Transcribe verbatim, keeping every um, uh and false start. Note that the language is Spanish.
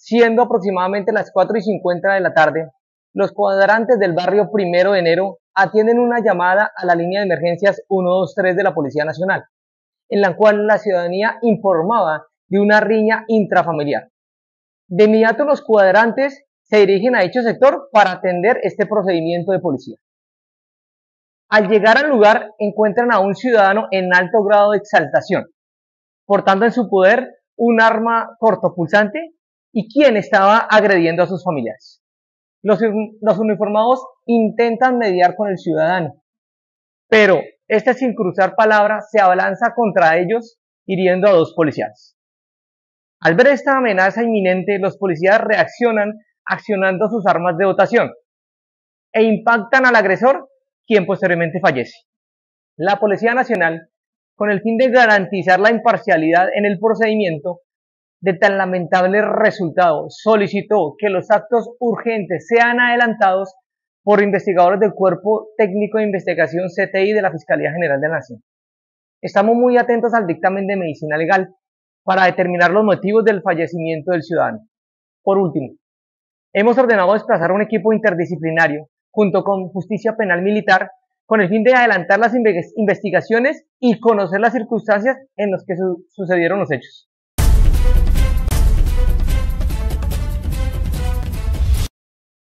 Siendo aproximadamente las cuatro y cincuenta de la tarde, los cuadrantes del barrio Primero de Enero atienden una llamada a la línea de emergencias ciento veintitrés de la Policía Nacional, en la cual la ciudadanía informaba de una riña intrafamiliar. De inmediato los cuadrantes se dirigen a dicho sector para atender este procedimiento de policía. Al llegar al lugar encuentran a un ciudadano en alto grado de exaltación, portando en su poder un arma cortopulsante y quien estaba agrediendo a sus familiares. Los, los uniformados intentan mediar con el ciudadano, pero este, sin cruzar palabra, se abalanza contra ellos, hiriendo a dos policías. Al ver esta amenaza inminente, los policías reaccionan accionando sus armas de dotación e impactan al agresor, quien posteriormente fallece. La Policía Nacional, con el fin de garantizar la imparcialidad en el procedimiento de tan lamentable resultado, solicitó que los actos urgentes sean adelantados por investigadores del Cuerpo Técnico de Investigación C T I de la Fiscalía General de la Nación. Estamos muy atentos al dictamen de medicina legal para determinar los motivos del fallecimiento del ciudadano. Por último, hemos ordenado desplazar un equipo interdisciplinario junto con Justicia Penal Militar con el fin de adelantar las investigaciones y conocer las circunstancias en las que su sucedieron los hechos.